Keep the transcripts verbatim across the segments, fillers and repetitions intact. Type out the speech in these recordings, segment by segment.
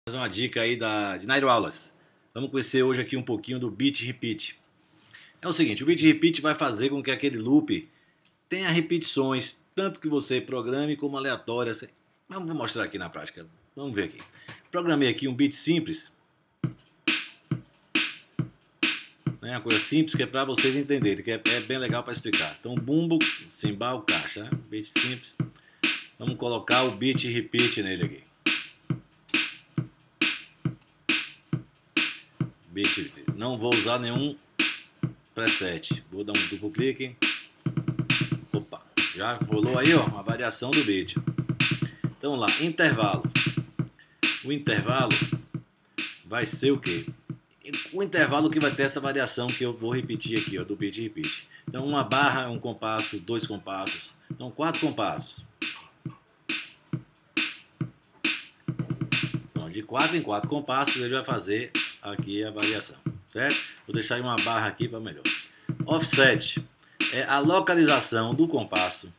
Mais uma dica aí da, de Nairo Aulas. Vamos conhecer hoje aqui um pouquinho do Beat Repeat. É o seguinte, o Beat Repeat vai fazer com que aquele loop tenha repetições, tanto que você programe como aleatórias. Vamos mostrar aqui na prática. Vamos ver aqui. Programei aqui um beat simples. É uma coisa simples que é para vocês entenderem, que é, é bem legal para explicar. Então, bumbo, cimbal, caixa, né? Beat simples. Vamos colocar o Beat Repeat nele aqui. Beat, não vou usar nenhum preset. Vou dar um duplo clique. Opa, já rolou aí, ó, uma variação do beat. Então lá, intervalo. O intervalo vai ser o quê? O intervalo que vai ter essa variação que eu vou repetir aqui, ó, do beat repeat. Então uma barra, um compasso, dois compassos. Então quatro compassos. Então, de quatro em quatro compassos ele vai fazer aqui a variação, certo? Vou deixar aí uma barra aqui para melhor. Offset é a localização do compasso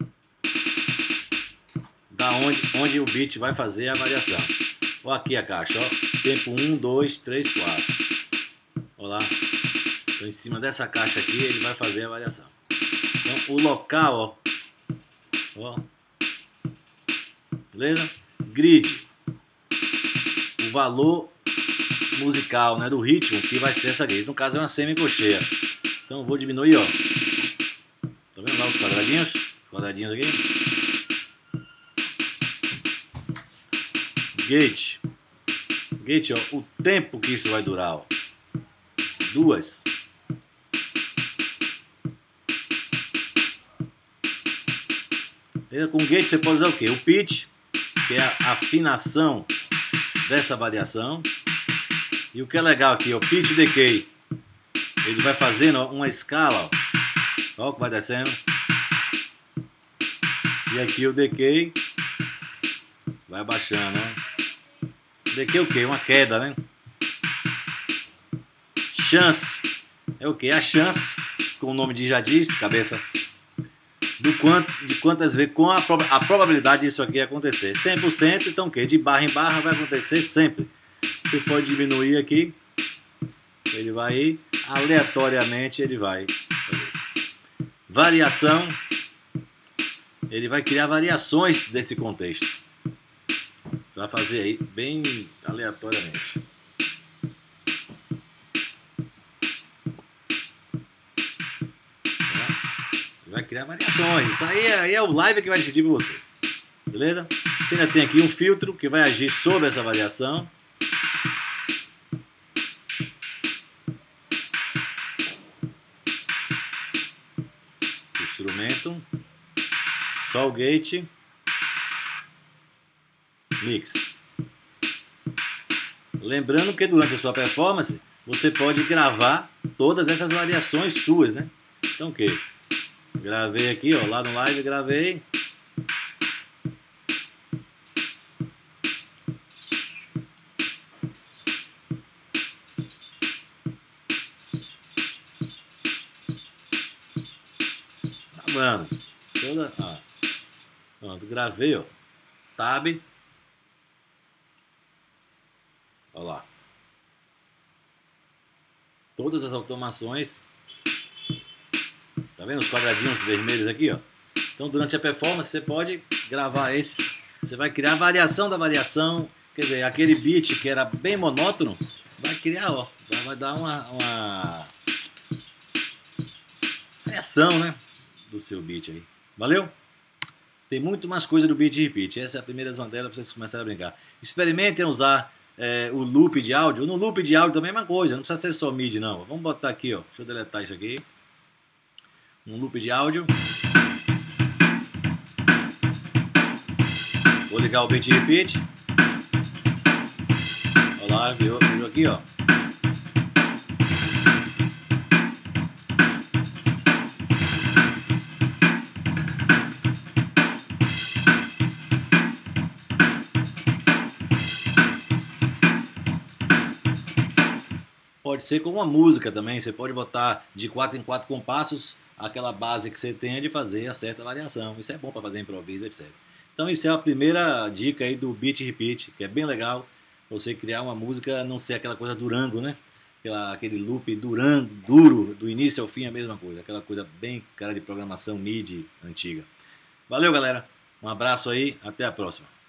da onde, onde o beat vai fazer a variação. Ó, aqui a caixa, ó, tempo um, dois, três, quatro. Olha lá. Então, em cima dessa caixa aqui ele vai fazer a variação. Então, o local, ó, ó, beleza? Grid, o valor musical, né, do ritmo que vai ser essa grid. No caso é uma semicolcheia. Então eu vou diminuir, ó. Tá vendo lá os quadradinhos? Quadradinhos aqui. Gate. Gate, ó, o tempo que isso vai durar, ó. Duas. Com gate você pode usar o que? O pitch, que é a afinação dessa variação. E o que é legal aqui, o pitch decay, ele vai fazendo, ó, uma escala, ó, ó, que vai descendo. E aqui o decay vai abaixando, ó. Decay é o que? Uma queda, né? Chance é o que? A chance, como o nome de já diz, cabeça, do quanto, de quantas vezes, com a, proba a probabilidade disso aqui acontecer. cem por cento, então o que? De barra em barra vai acontecer sempre. Você pode diminuir aqui, ele vai ir, aleatoriamente ele vai fazer. Variação, ele vai criar variações desse contexto. Vai fazer aí bem aleatoriamente. Vai criar variações. Isso aí é, aí é o live que vai decidir por você. Beleza? Você ainda tem aqui um filtro que vai agir sobre essa variação. Instrumento. Só o gate. Mix. Lembrando que durante a sua performance você pode gravar todas essas variações suas, né? Então o que? Gravei aqui, ó, lá no live gravei. Gravando. Toda, ó. Pronto, gravei, ó. Tab. Olha lá. Todas as automações. Tá vendo os quadradinhos vermelhos aqui, ó? Então durante a performance você pode gravar esses. Você vai criar a variação da variação. Quer dizer, aquele beat que era bem monótono, vai criar, ó. Vai dar uma, uma variação, né? Do seu beat aí. Valeu? Tem muito mais coisa do Beat Repeat. Essa é a primeira dela para vocês começarem a brincar. Experimentem usar é, o loop de áudio. No loop de áudio também é a mesma coisa. Não precisa ser só midi, não. Vamos botar aqui, ó. Deixa eu deletar isso aqui. Um loop de áudio. Vou ligar o Beat Repeat. Olha lá, viu, viu aqui, ó. Pode ser com uma música também. Você pode botar de quatro em quatro compassos aquela base que você tenha de fazer a certa variação. Isso é bom para fazer improviso, etcétera. Então isso é a primeira dica aí do Beat Repeat, que é bem legal. você criar uma música não ser aquela coisa Durango, né? Aquela, aquele loop Durango, duro, do início ao fim, a mesma coisa. Aquela coisa bem cara de programação M I D I antiga. Valeu, galera. Um abraço aí, até a próxima.